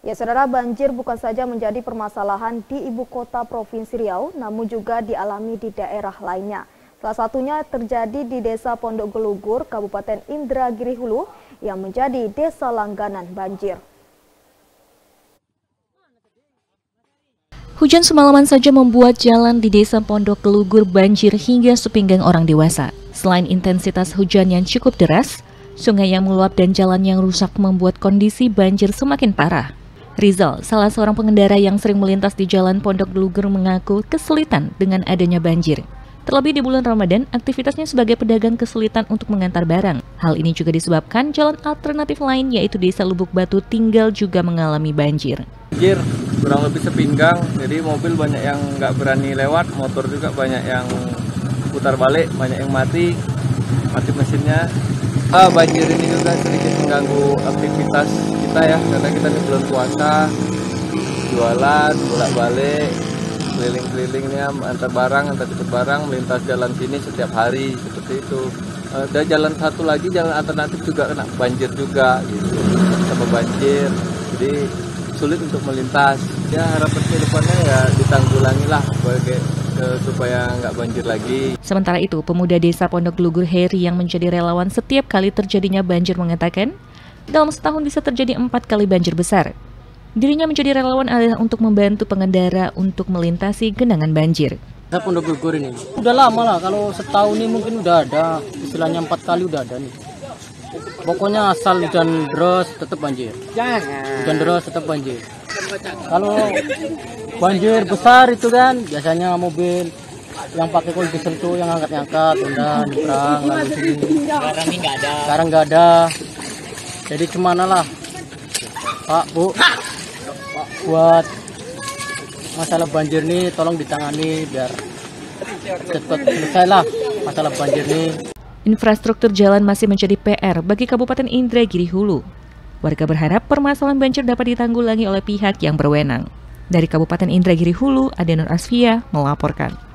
Ya, saudara, banjir bukan saja menjadi permasalahan di ibu kota Provinsi Riau, namun juga dialami di daerah lainnya. Salah satunya terjadi di Desa Pondok Gelugur, Kabupaten Indragiri Hulu, yang menjadi desa langganan banjir. Hujan semalaman saja membuat jalan di Desa Pondok Gelugur banjir hingga sepinggang orang dewasa. Selain intensitas hujan yang cukup deras, sungai yang meluap dan jalan yang rusak membuat kondisi banjir semakin parah. Rizal, salah seorang pengendara yang sering melintas di Jalan Pondok Gelugur, mengaku kesulitan dengan adanya banjir. Terlebih di bulan Ramadan, aktivitasnya sebagai pedagang kesulitan untuk mengantar barang. Hal ini juga disebabkan jalan alternatif lain, yaitu Desa Lubuk Batu Tinggal, juga mengalami banjir. Banjir kurang lebih sepinggang, jadi mobil banyak yang nggak berani lewat, motor juga banyak yang putar balik, banyak yang mati mesinnya. Banjir ini juga sedikit mengganggu aktivitas kita ya, karena kita di bulan puasa, jualan, bolak-balik, keliling-kelilingnya, antar barang, antar jemput barang, melintas jalan sini setiap hari, seperti itu. Dan jalan satu lagi, jalan alternatif juga kena banjir juga, gitu, sama banjir, jadi sulit untuk melintas. Ya, harapan ke depannya ya ditanggulangi lah supaya nggak banjir lagi. Sementara itu, pemuda Desa Pondok Gelugur Heri yang menjadi relawan setiap kali terjadinya banjir mengatakan, dalam setahun bisa terjadi 4 kali banjir besar. Dirinya menjadi relawan adalah untuk membantu pengendara untuk melintasi genangan banjir. Desa Pondok Gelugur ini udah lama lah, kalau setahun ini mungkin udah ada, istilahnya 4 kali udah ada nih. Pokoknya asal hujan deras tetap banjir. Hujan deras tetap banjir. Kalau banjir besar itu kan biasanya mobil yang pakai kol diesel tuh yang angkat-angkat, udah nyebrang lalu sini. Sekarang nggak ada. Jadi kemana lah, Pak, Bu, Pak, buat masalah banjir nih tolong ditangani biar cepat selesai lah masalah banjir nih. Infrastruktur jalan masih menjadi PR bagi Kabupaten Indragiri Hulu. Warga berharap permasalahan banjir dapat ditanggulangi oleh pihak yang berwenang. Dari Kabupaten Indragiri Hulu, Adenur Asfia melaporkan.